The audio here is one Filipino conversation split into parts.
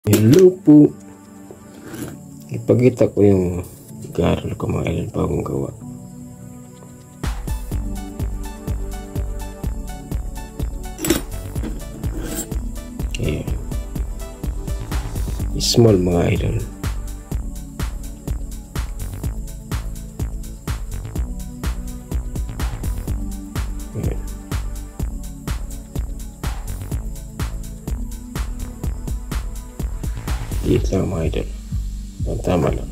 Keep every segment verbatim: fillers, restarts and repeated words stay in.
Hello po. Ipakita ko yung garlo ko mga idol bagong gawa. Ayan. Small mga idol. Ayan. Liit lang mga idol. Ang tama lang.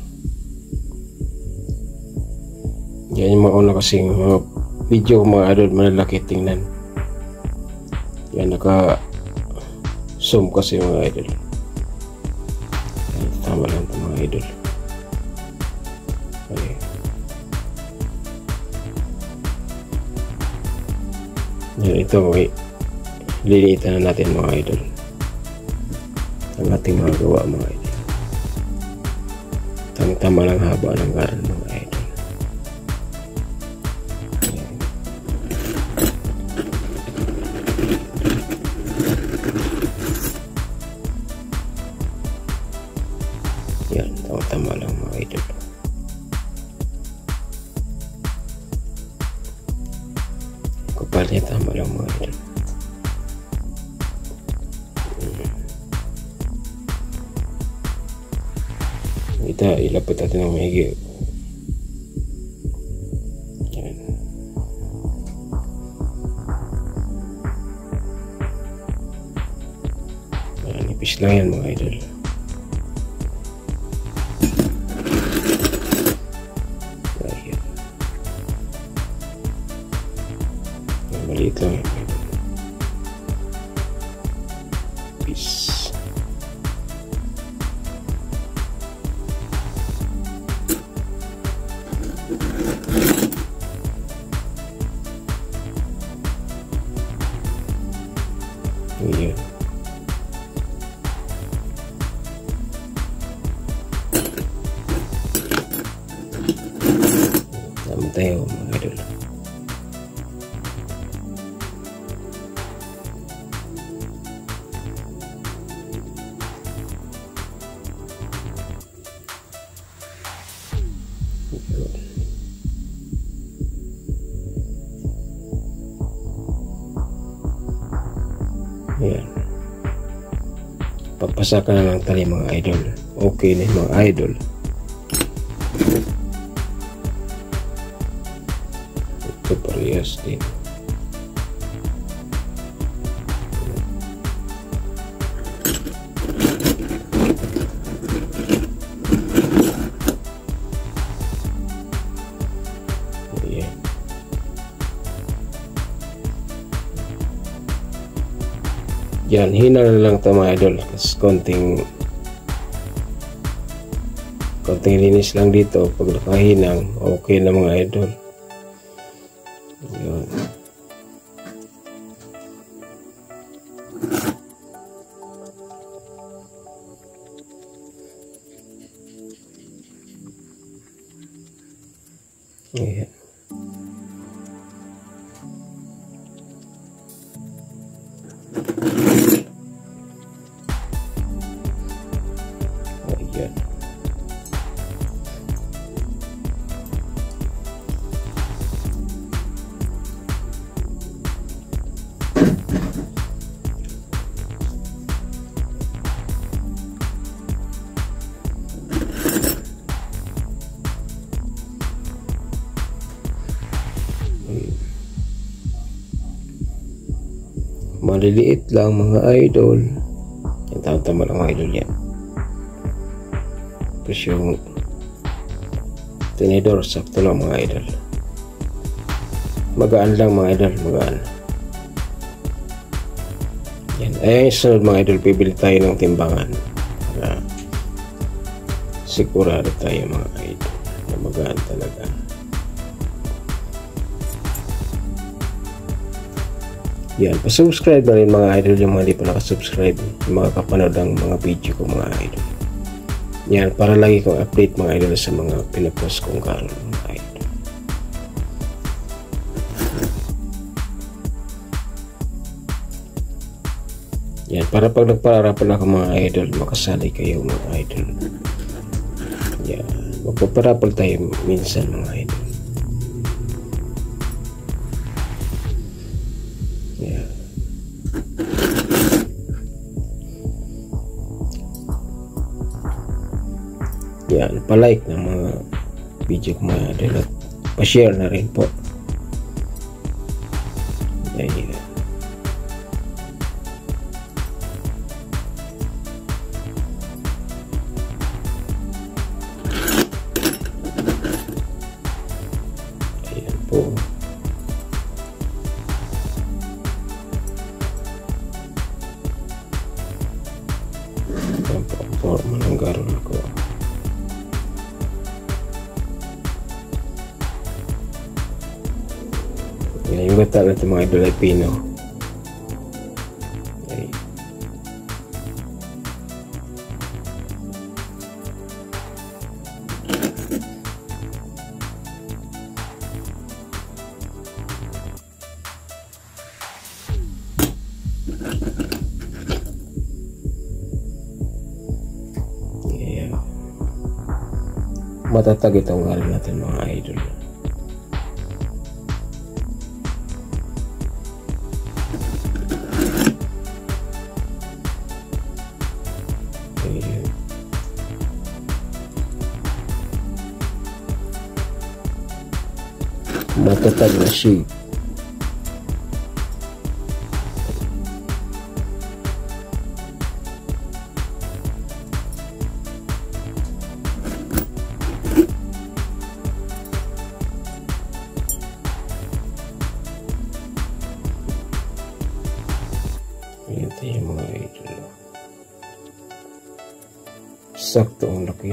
Yan yung mauna kasing mga video mga idol, malalaki tingnan. Yan, naka zoom kasi mga idol. Yan, tama lang ito mga idol. Okay. Yan, ito okay. Linitan na natin mga idol ang ating mga gawa mga idol. Tama lang haba ng garlo mga idol. Ayan. Yan, tama lang mga idol. Kapal niya tama lang mga idol. Kita ilapit natin ng maigi. Yan. Yan, nipis lang yan mga idol. Ayan. Yan, maliit lang yan. Peace. Ayan. Tama tayo mga idol. Ayan. Papasakan na lang tali mga idol. Okay na mga idol. Ito parehas din. Ayan. Yan, hina na lang ito mga idol. Kasi konting konting linis lang dito. Pag nakahinang, okay na mga idol. Yan. Ayan. Ayan. Maliliit lang mga idol. Yan, tama-tama lang mga idol yan. Tapos yung tinidor, sakto lang mga idol. Magaan lang mga idol, magaan. Yan, ay sunod mga idol, pibili tayo ng timbangan para sigurado tayo mga idol na magaan talaga. Yan, pa-subscribe na rin mga idol yung mga di pa nakasubscribe, yung mga kapanood ng mga video ko mga idol. Yan, para lagi kong update mga idol sa mga pinapost kong garlo mga idol. Yan, para pag nagparapan ako mga idol, makasali kayo mga idol. Yan, magpaparapal tayo minsan mga idol. Yan. Yan, palike ng mga video ko mga idol at pa-share na rin po. Yan. Po. Ayan po ang forma ng garol ko. Ayan yung gata natin mga idol ay pino. Ayan. Yeah. Matatag itong garol natin mga idol. Ayan. Matatag na shape. Ito yung mga idol. Sakto ang laki.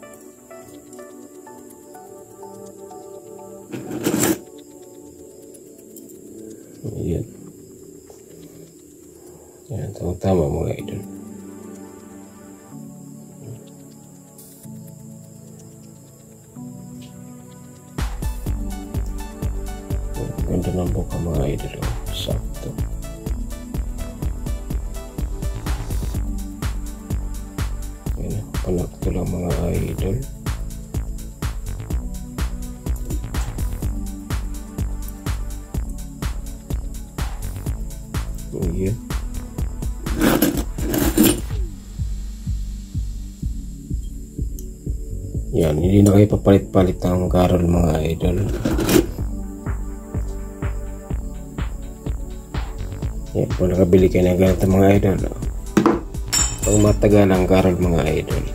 Ayan. Ayan, tama-tama mga idol. Ganda ng buka mga idol. Sakto. Anak ko lang mga idol. Oh yeah. Yan, hindi na kayo papalit-palit ang garol mga idol. Yan, kung nakabili kayo ng ganito mga idol, pang matagal ang garol mga idol.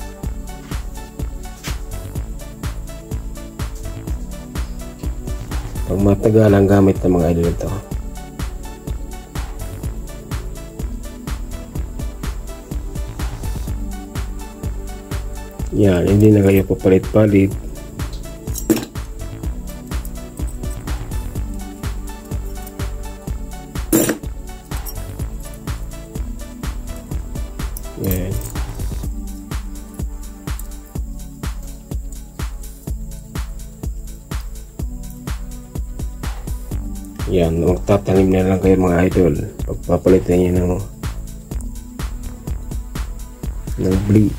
Pang matagal ang gamit ng mga idol ito. Yan, hindi na kayo papalit-palit. Yan. Yan, magtatanim na lang kayo mga idol. Pagpapalitan nyo ng ng bleed.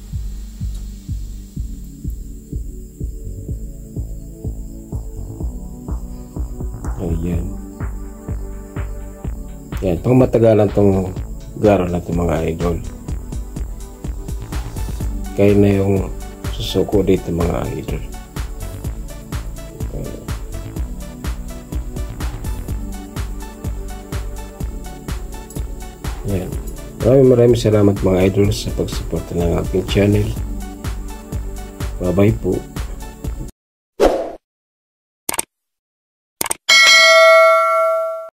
Ayan. Yan, pang matagalan tong garol natin mga idol. Kaya na yung susuko dito mga idol. Yan. Maraming maraming salamat mga idol sa pagsuporta ng aking channel. Bye bye po.